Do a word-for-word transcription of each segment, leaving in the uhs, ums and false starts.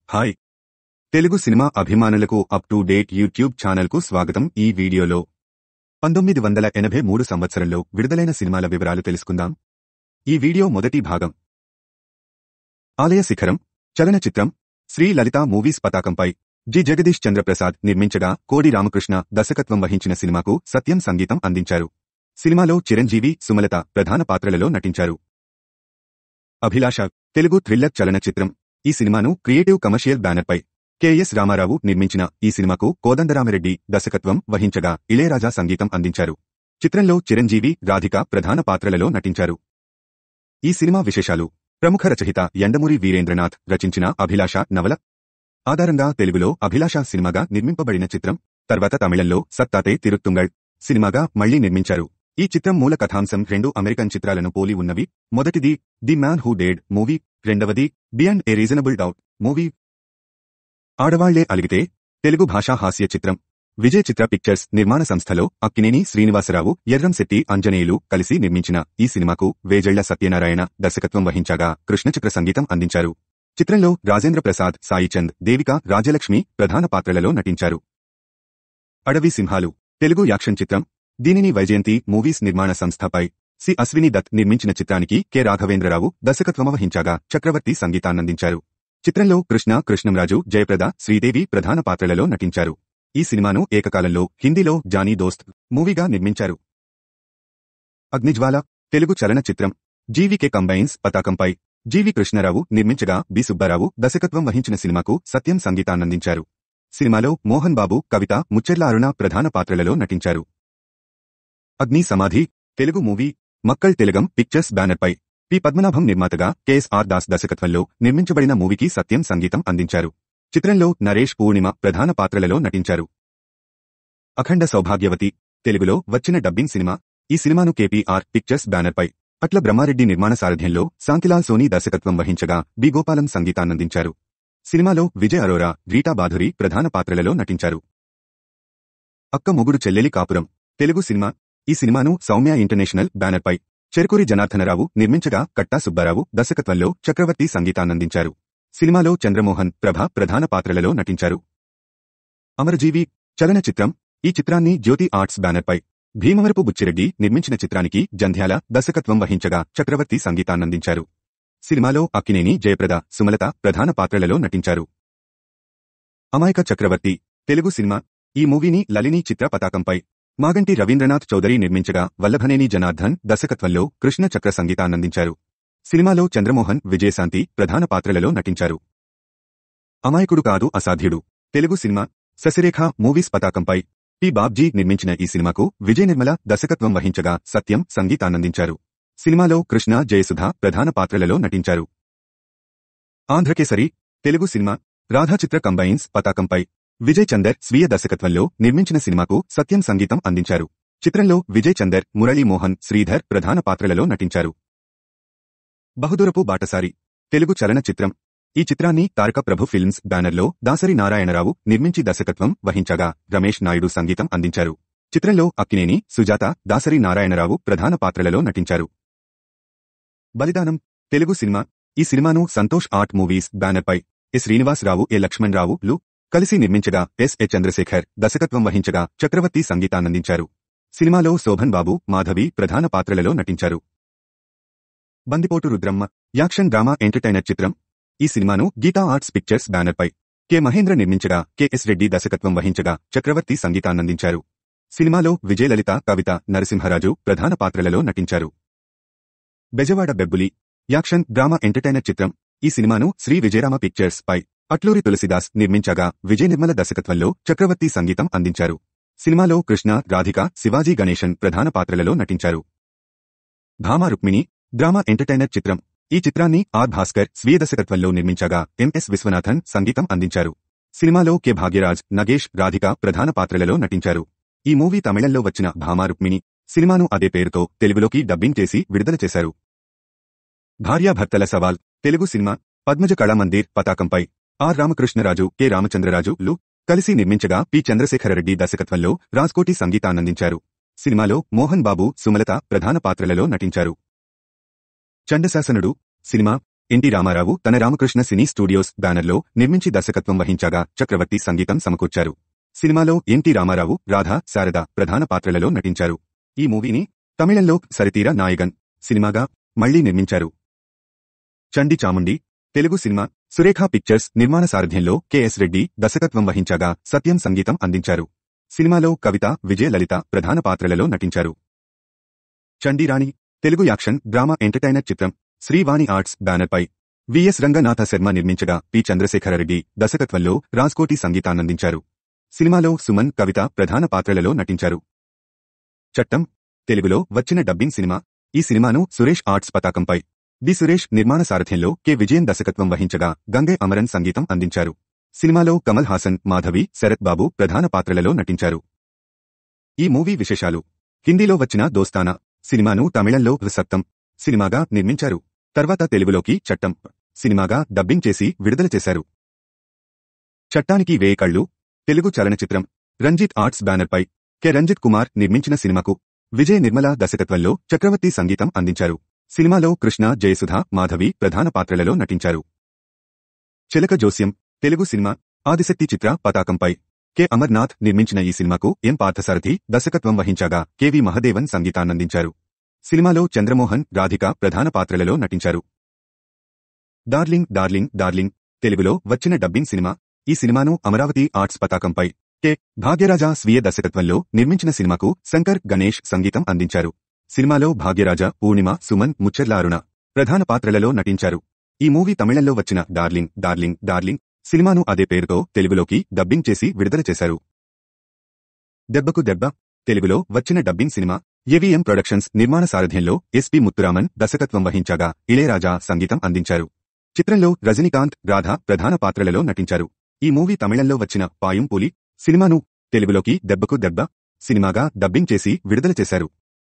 Hi Telugu cinema అభిమానులకు up to date YouTube ఛానల్కు స్వాగతం. ఈ వీడియోలో పంతొమ్మిది వందల ఎనభై మూడు సంవత్సరంలో విడుదలైన సినిమాల వివరాలు తెలుసుకుందాం. ఈ వీడియో మొదటి భాగం. ఆలయ శిఖరం చలనచిత్రం శ్రీ లలిత మూవీస్ పతాకంపై జి జగదీష్ చంద్రప్రసాద్ నిర్మించగా కోడి రామకృష్ణ దర్శకత్వం వహించిన సినిమాకు సత్యం సంగీతం అందించారు. సినిమాలో చిరంజీవి, సుమలత ప్రధాన పాత్రలలో నటించారు. అభిలాష తెలుగు థ్రిల్లర్ చలనచిత్రం. ఈ సినిమాను క్రియేటివ్ కమర్షియల్ బ్యానర్పై కెఎస్ రామారావు నిర్మించిన ఈ సినిమాకు కోదండరామిరెడ్డి దర్శకత్వం వహించగా ఇళయరాజా సంగీతం అందించారు. చిత్రంలో చిరంజీవి, రాధిక ప్రధాన పాత్రలలో నటించారు. ఈ సినిమా విశేషాలు. ప్రముఖ రచయిత యండమూరి వీరేంద్రనాథ్ రచించిన అభిలాష నవల ఆధారంగా తెలుగులో అభిలాష సినిమాగా నిర్మింపబడిన చిత్రం. తర్వాత తమిళంలో సత్తాతే తిరుత్తుంగళ్ సినిమాగా మళ్లీ నిర్మించారు. ఈ చిత్రం మూల కథాంశం రెండు అమెరికన్ చిత్రాలను పోలి ఉన్నవి. మొదటిది the man who dead movie, రెండవది beyond a reasonable doubt movie. Aadavalle Aligithe Telugu భాషా హాస్య చిత్రం. విజయ్ చిత్ర పిక్చర్స్ నిర్మాణ సంస్థలో అక్కినేని శ్రీనివాసరావు, ఎర్రంశెట్టి అంజనేయులు కలిసి నిర్మించిన ఈ సినిమాకు వేజళ్ల సత్యనారాయణ దర్శకత్వం వహించగా కృష్ణచక్ర సంగీతం అందించారు. చిత్రంలో రాజేంద్ర ప్రసాద్, సాయిచంద్, దేవిక, రాజలక్ష్మి ప్రధాన పాత్రలలో నటించారు. అడవి సింహాలు తెలుగు యాక్షన్ చిత్రం. దీనిని వైజయంతి మూవీస్ నిర్మాణ సంస్థపై సి అశ్విని దత్ నిర్మించిన చిత్రానికి కె రాఘవేంద్రరావు దర్శకత్వం వహించగా చక్రవర్తి సంగీతాన్నందించారు. చిత్రంలో కృష్ణ, కృష్ణంరాజు, జయప్రద, శ్రీదేవి ప్రధాన పాత్రలలో నటించారు. ఈ సినిమాను ఏకకాలంలో హిందీలో జానీ దోస్త్ మూవీగా నిర్మించారు. అగ్నిజ్వాల తెలుగు చలన చిత్రం. జీవీకే కంబైన్స్ పతాకంపై జీవి కృష్ణారావు నిర్మించగా బి సుబ్బారావు దర్శకత్వం వహించిన సినిమాకు సత్యం సంగీతాన్నందించారు. సినిమాలో మోహన్ బాబు, కవిత, ముచ్చెర్ల అరుణ ప్రధాన పాత్రలలో నటించారు. అగ్ని సమాధి తెలుగు మూవీ. మక్కళ్ తెలుగం పిక్చర్స్ బ్యానర్పై పి పద్మనాభం నిర్మాతగా కెఎస్ఆర్ దాస్ దర్శకత్వంలో నిర్మించబడిన మూవీకి సత్యం సంగీతం అందించారు. చిత్రంలో నరేష్, పూర్ణిమ ప్రధాన పాత్రలలో నటించారు. అఖండ సౌభాగ్యవతి తెలుగులో వచ్చిన డబ్బింగ్ సినిమా. ఈ సినిమాను కేపీఆర్ పిక్చర్స్ బ్యానర్పై అట్ల బ్రహ్మారెడ్డి నిర్మాణ సారథ్యంలో శాంతిలాల్ సోనీ దర్శకత్వం వహించగా బి గోపాలం సంగీతాన్నందించారు. సినిమాలో విజయ్ అరోరా, రీటా బాధురి ప్రధాన పాత్రలలో నటించారు. అక్క మొగుడు చెల్లెలి కాపురం తెలుగు సినిమా. ఈ సినిమాను సౌమ్య ఇంటర్నేషనల్ బ్యానర్పై చెరుకూరి జనార్దనరావు నిర్మించగా కట్టా సుబ్బారావు దర్శకత్వంలో చక్రవర్తి సంగీతాన్నందించారు. సినిమాలో చంద్రమోహన్, ప్రభ ప్రధాన పాత్రలలో నటించారు. అమరజీవి చలనచిత్రం. ఈ చిత్రాన్ని జ్యోతి ఆర్ట్స్ బ్యానర్పై భీమవరపు బుచ్చిరెడ్డి నిర్మించిన చిత్రానికి జంధ్యాల దర్శకత్వం వహించగా చక్రవర్తి సంగీతాన్నందించారు. సినిమాలో అక్కినేని, జయప్రద, సుమలత ప్రధాన పాత్రలలో నటించారు. అమాయక చక్రవర్తి తెలుగు సినిమా. ఈ మూవీని లలిని చిత్ర పతాకంపై మాగంటి రవీంద్రనాథ్ చౌదరి నిర్మించగా వల్లభనేని జనార్దన్ దర్శకత్వంలో కృష్ణ చక్ర సంగీతాన్నందించారు. సినిమాలో చంద్రమోహన్, విజయశాంతి ప్రధాన పాత్రలలో నటించారు. అమాయకుడు కాదు అసాధ్యుడు తెలుగు సినిమా. శశిరేఖ మూవీస్ పతాకంపై పి బాబ్జీ నిర్మించిన ఈ సినిమాకు విజయ నిర్మల దర్శకత్వం వహించగా సత్యం సంగీతాన్నందించారు. సినిమాలో కృష్ణ, జయసుధ ప్రధాన పాత్రలలో నటించారు. ఆంధ్రకేసరి తెలుగు సినిమా. రాధా చిత్ర కంబైన్స్ పతాకంపై విజయ్ చందర్ స్వీయ దర్శకత్వంలో నిర్మించిన సినిమాకు సత్యం సంగీతం అందించారు. చిత్రంలో విజయ్ చందర్, మురళీమోహన్, శ్రీధర్ ప్రధాన పాత్రలలో నటించారు. బహుదూరపు బాటసారి తెలుగు చలన చిత్రం. ఈ చిత్రాన్ని తారక ప్రభు ఫిల్మ్స్ బ్యానర్లో దాసరి నారాయణరావు నిర్మించి దర్శకత్వం వహించగా రమేష్ నాయుడు సంగీతం అందించారు. చిత్రంలో అక్కినేని, సుజాత, దాసరి నారాయణరావు ప్రధాన పాత్రలలో నటించారు. బలిదానం తెలుగు సినిమా. ఈ సినిమాను సంతోష్ ఆర్ట్ మూవీస్ బ్యానర్పై ఎ శ్రీనివాసరావు, ఎ లక్ష్మణరావు లు కలిసి నిర్మించగా ఎస్ ఎ చంద్రశేఖర్ దర్శకత్వం వహించగా చక్రవర్తి సంగీతాన్నందించారు. సినిమాలో శోభన్ బాబు, మాధవి ప్రధాన పాత్రలలో నటించారు. బందిపోటు రుద్రమ్మ యాక్షన్ డ్రామా ఎంటర్టైనర్ చిత్రం. ఈ సినిమాను గీతా ఆర్ట్స్ పిక్చర్స్ బ్యానర్పై కె మహేంద్ర నిర్మించగా కెఎస్ రెడ్డి దర్శకత్వం వహించగా చక్రవర్తి సంగీతాన్నందించారు. సినిమాలో విజయలలిత, కవిత, నరసింహరాజు ప్రధాన పాత్రలలో నటించారు. Bezawada Bebbuli action drama entertainer చిత్రం. ఈ సినిమాను శ్రీ విజయరామ పిక్చర్స్ పై అట్లూరి తులసిదాస్ నిర్మించగా విజయ నిర్మల దర్శకత్వంలో చక్రవర్తి సంగీతం అందించారు. సినిమాలో కృష్ణ, రాధిక, శివాజీ గణేశన్ ప్రధాన పాత్రలలో నటించారు. భామా రుక్మిణి డ్రామా ఎంటర్టైనర్ చిత్రం. ఈ చిత్రాన్ని ఆర్ భాస్కర్ స్వీయ దర్శకత్వంలో నిర్మించగా ఎంఎస్ విశ్వనాథన్ సంగీతం అందించారు. సినిమాలో కె భాగ్యరాజ్, నగేష్, రాధిక ప్రధాన పాత్రలలో నటించారు. ఈ మూవీ తమిళంలో వచ్చిన భామా రుక్మిణి సినిమాను అదే పేరుతో తెలుగులోకి డబ్బింగ్ చేసి విడుదల చేశారు. భార్యాభర్తల సవాల్ తెలుగు సినిమా. పద్మజ కళామందిర్ పతాకంపై ఆర్ రామకృష్ణరాజు, కె రామచంద్రరాజు లు కలిసి నిర్మించగా పి చంద్రశేఖరరెడ్డి దర్శకత్వంలో రాజ్కోటి సంగీతాన్నందించారు. సినిమాలో మోహన్ బాబు, సుమలత ప్రధాన పాత్రలలో నటించారు. చండశాసనుడు సినిమా. ఎన్టీ రామారావు తన రామకృష్ణ సినీ స్టూడియోస్ బ్యానర్లో నిర్మించి దర్శకత్వం వహించగా చక్రవర్తి సంగీతం సమకూర్చారు. సినిమాలో ఎన్టీ రామారావు, రాధా, శారద ప్రధాన పాత్రలలో నటించారు. ఈ మూవీని తమిళంలో సరితీర నాయగన్ సినిమాగా మళ్లీ నిర్మించారు. చండి చాముండి తెలుగు సినిమా సురేఖ పిక్చర్స్ నిర్మాణ సారథ్యంలో కెఎస్ రెడ్డి దర్శకత్వం వహించగా సత్యం సంగీతం అందించారు. సినిమాలో కవిత, విజయ లలిత ప్రధాన పాత్రలలో నటించారు. Chandirani Telugu action drama entertainer చిత్రం శ్రీవాణి ఆర్ట్స్ బ్యానర్పై విఎస్ రంగనాథ శర్మ నిర్మించగా పి చంద్రశేఖరరెడ్డి దర్శకత్వంలో రాజ్కోటి సంగీతాన్నందించారు. సినిమాలో సుమన్, కవిత ప్రధాన పాత్రలలో నటించారు. చట్టం తెలుగులో వచ్చిన డబ్బింగ్ సినిమా. ఈ సినిమాను సురేష్ ఆర్ట్స్ పతాకంపై డి సురేష్ నిర్మాణ సారథ్యంలో కె విజయన్ దర్శకత్వం వహించగా గంగే అమరన్ సంగీతం అందించారు. సినిమాలో కమల్ హాసన్, మాధవి, శరత్ బాబు ప్రధాన పాత్రలలో నటించారు. ఈ మూవీ విశేషాలు. హిందీలో వచ్చిన దోస్తానా సినిమాను తమిళంలో సత్తం సినిమాగా నిర్మించారు. తర్వాత తెలుగులోకి చట్టం సినిమాగా డబ్బింగ్ చేసి విడుదల చేశారు. చట్టానికి వేయి కళ్ళు తెలుగు చలనచిత్రం రంజిత్ ఆర్ట్స్ బ్యానర్పై కె రంజిత్ కుమార్ నిర్మించిన సినిమాకు విజయ్ నిర్మల దర్శకత్వంలో చక్రవర్తి సంగీతం అందించారు. సినిమాలో కృష్ణ, జయసుధ, మాధవి ప్రధాన పాత్రలలో నటించారు. చిలక జోస్యం తెలుగు సినిమా ఆదిశక్తి చిత్ర పతాకంపై కె అమర్నాథ్ నిర్మించిన ఈ సినిమాకు ఎం పార్థసారథి దర్శకత్వం వహించగా కెవి మహదేవన్ సంగీతాన్నందించారు. సినిమాలో చంద్రమోహన్, రాధిక ప్రధాన పాత్రలలో నటించారు. డార్లింగ్ డార్లింగ్ డార్లింగ్ తెలుగులో వచ్చిన డబ్బింగ్ సినిమా. ఈ సినిమాను అమరావతి ఆర్ట్స్ పతాకంపై కె భాగ్యరాజ స్వీయ దర్శకత్వంలో నిర్మించిన సినిమాకు శంకర్, గణేష్ సంగీతం అందించారు. సినిమాలో భాగ్యరాజ, పూర్ణిమ, సుమన్, ముచ్చర్ల అరుణ ప్రధాన పాత్రలలో నటించారు. ఈ మూవీ తమిళంలో వచ్చిన డార్లింగ్ డార్లింగ్ డార్లింగ్ సినిమాను అదే పేరుతో తెలుగులోకి డబ్బింగ్ చేసి విడుదల చేశారు. దెబ్బకు దెబ్బ తెలుగులో వచ్చిన డబ్బింగ్ సినిమా. ఏవిఎం ప్రొడక్షన్స్ నిర్మాణ సారథ్యంలో ఎస్పి ముత్తురామన్ దర్శకత్వం వహించగా ఇళయరాజా సంగీతం అందించారు. చిత్రంలో రజనీకాంత్, రాధ ప్రధాన పాత్రలలో నటించారు. ఈ మూవీ తమిళంలో వచ్చిన పాయుం పులి సినిమాను తెలుగులోకి దెబ్బకు దెబ్బ సినిమాగా డబ్బింగ్ చేసి విడుదల చేశారు.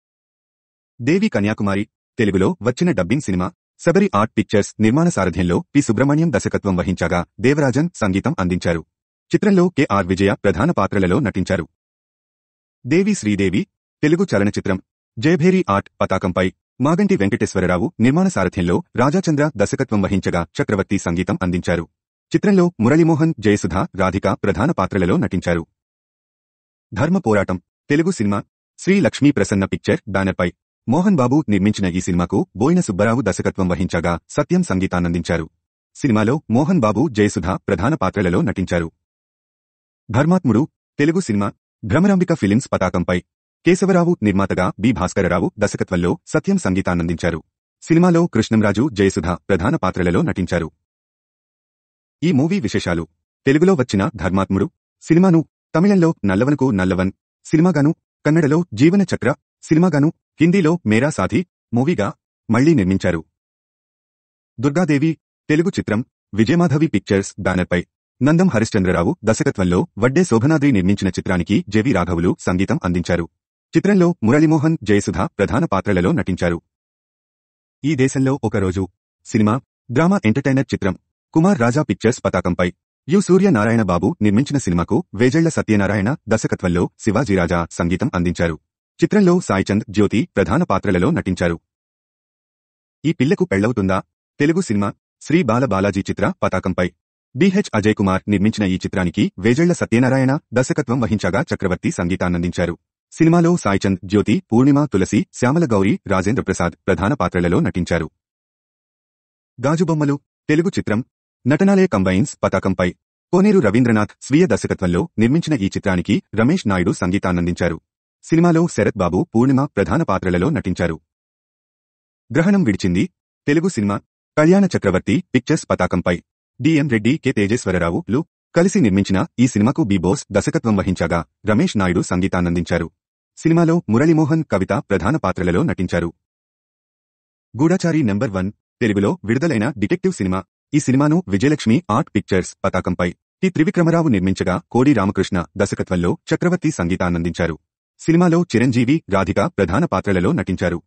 దేవి కన్యాకుమారి తెలుగులో వచ్చిన dubbing cinema. Sabari art pictures నిర్మాణ సారథ్యంలో పి సుబ్రహ్మణ్యం దర్శకత్వం వహించగా దేవరాజన్ సంగీతం అందించారు. చిత్రంలో కెఆర్ విజయ ప్రధాన పాత్రలలో నటించారు. దేవి శ్రీదేవి తెలుగు చలనచిత్రం జయభేరి ఆర్ట్ పతాకంపై మాగంటి వెంకటేశ్వరరావు నిర్మాణ సారథ్యంలో రాజాచంద్ర దర్శకత్వం వహించగా చక్రవర్తి సంగీతం అందించారు. చిత్రంలో మురళీమోహన్, జయసుధ, రాధిక ప్రధాన పాత్రలలో నటించారు. ధర్మ పోరాటం తెలుగు సినిమా శ్రీ లక్ష్మీ ప్రసన్న పిక్చర్ బ్యానర్పై మోహన్ బాబు నిర్మించిన ఈ సినిమాకు బోయిన సుబ్బరావు దర్శకత్వం వహించగా సత్యం సంగీతాన్నందించారు. సినిమాలో మోహన్ బాబు, జయసుధ ప్రధాన పాత్రలలో నటించారు. ధర్మాత్ముడు తెలుగు సినిమా భ్రమరాంబిక ఫిలిమ్స్ పతాకంపై కేశవరావు నిర్మాతగా బి భాస్కరరావు దర్శకత్వంలో సత్యం సంగీతాన్నందించారు. సినిమాలో కృష్ణంరాజు, జయసుధ ప్రధాన పాత్రలలో నటించారు. ఈ మూవీ విశేషాలు. తెలుగులో వచ్చిన ధర్మాత్ముడు సినిమాను తమిళంలో నల్లవనుకు నల్లవన్ సినిమాగాను, కన్నడలో జీవన చక్ర సినిమాగాను, హిందీలో మేరా సాథీ మూవీగా మళ్లీ నిర్మించారు. దుర్గాదేవి తెలుగు చిత్రం విజయమాధవి పిక్చర్స్ బ్యానర్పై నందం హరిశ్చంద్రరావు దర్శకత్వంలో వడ్డే శోభనాద్రి నిర్మించిన చిత్రానికి జెవి రాఘవులు సంగీతం అందించారు. చిత్రంలో మురళీమోహన్, జయసుధ ప్రధాన పాత్రలలో నటించారు. ఈ దేశంలో ఒకరోజు సినిమా డ్రామా ఎంటర్టైనర్ చిత్రం కుమార్ రాజా పిక్చర్స్ పతాకంపై యు సూర్యనారాయణ బాబు నిర్మించిన సినిమాకు వేజళ్ల సత్యనారాయణ దర్శకత్వంలో శివాజీరాజా సంగీతం అందించారు. చిత్రంలో సాయిచంద్, జ్యోతి ప్రధాన పాత్రలలో నటించారు. ఈ పిల్లకు పెళ్లవుతుందా తెలుగు సినిమా శ్రీ బాల బాలాజీ చిత్ర పతాకంపై బిహెచ్ అజయ్ కుమార్ నిర్మించిన ఈ చిత్రానికి వేజళ్ల సత్యనారాయణ దర్శకత్వం వహించగా చక్రవర్తి సంగీతాన్నందించారు. సినిమాలో సాయిచంద్, జ్యోతి, పూర్ణిమ, తులసి, శ్యామల గౌరి, రాజేంద్ర ప్రసాద్ ప్రధాన పాత్రలలో నటించారు. గాజుబొమ్మలు తెలుగు చిత్రం నటనాలయ కంబైన్స్ పతాకంపై కోనేరు రవీంద్రనాథ్ స్వీయ దర్శకత్వంలో నిర్మించిన ఈ చిత్రానికి రమేష్ నాయుడు సంగీతాన్నందించారు. సినిమాలో శరత్ బాబు, పూర్ణిమ ప్రధాన పాత్రలలో నటించారు. గ్రహణం విడిచింది తెలుగు సినిమా కళ్యాణ చక్రవర్తి పిక్చర్స్ పతాకంపై డిఎం రెడ్డి, కె తేజేశ్వరరావు లు కలిసి నిర్మించిన ఈ సినిమాకు బి బోస్ దర్శకత్వం వహించగా రమేష్ నాయుడు సంగీతాన్నందించారు. సినిమాలో మురళీమోహన్, కవిత ప్రధాన పాత్రలలో నటించారు. గూఢచారి నెంబర్ వన్ తెలుగులో విడుదలైన డిటెక్టివ్ సినిమా. ఈ సినిమాను విజయలక్ష్మి ఆర్ట్ పిక్చర్స్ పతాకంపై టి త్రివిక్రమరావు నిర్మించగా కోడి రామకృష్ణ దర్శకత్వంలో చక్రవర్తి సంగీతాన్నందించారు. సినిమాలో చిరంజీవి, రాధిక ప్రధాన పాత్రలలో నటించారు.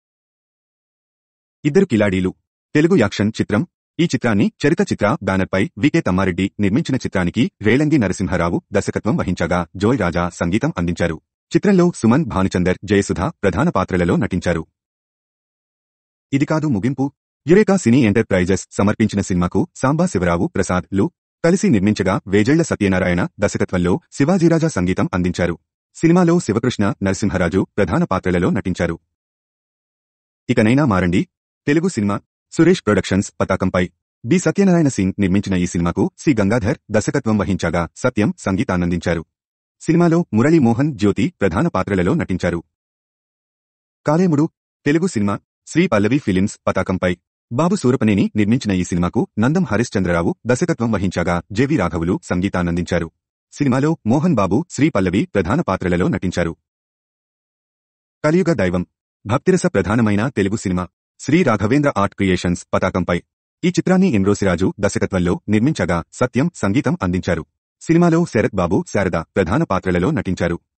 ఇద్దరు కిలాడీలు తెలుగు యాక్షన్ చిత్రం. ఈ చిత్రాన్ని చరిత చిత్ర బ్యానర్పై వికే తమ్మారెడ్డి నిర్మించిన చిత్రానికి రేలంగి నరసింహారావు దర్శకత్వం వహించగా జోయ్ రాజా సంగీతం అందించారు. చిత్రంలో సుమన్, భానుచందర్, జయసుధ ప్రధాన పాత్రలలో నటించారు. ఇది కాదు ముగింపు యురేకా సినీ ఎంటర్ప్రైజెస్ సమర్పించిన సినిమాకు సాంబా శివరావు ప్రసాద్ లు కలిసి నిర్మించగా వేజళ్ల సత్యనారాయణ దర్శకత్వంలో శివాజీరాజా సంగీతం అందించారు. సినిమాలో శివకృష్ణ, నరసింహరాజు ప్రధాన పాత్రలలో నటించారు. ఇకనైనా మారండి తెలుగు సినిమా సురేష్ ప్రొడక్షన్స్ పతాకంపై బి సత్యనారాయణ సింగ్ నిర్మించిన ఈ సినిమాకు సి గంగాధర్ దర్శకత్వం వహించగా సత్యం సంగీతాన్నందించారు. సినిమాలో మురళీ మోహన్, జ్యోతి ప్రధాన పాత్రలలో నటించారు. కాలేముడు తెలుగు సినిమా శ్రీ పల్లవి ఫిలిమ్స్ పతాకంపై బాబు సూరపనేని నిర్మించిన ఈ సినిమాకు నందం హరిశ్చంద్రరావు దర్శకత్వం వహించగా జెవి రాఘవులు సంగీతాన్నందించారు. సినిమాలో మోహన్ బాబు, శ్రీ పల్లవి ప్రధాన పాత్రలలో నటించారు. కలియుగ దైవం భక్తిరస ప్రధానమైన Telugu cinema Shri Raghavendra art creations పతాకంపై ఈ చిత్రాన్ని ఎంరోసిరాజు దర్శకత్వంలో నిర్మించగా సత్యం సంగీతం అందించారు. సినిమాలో శరత్ బాబు, శారద ప్రధాన పాత్రలలో నటించారు.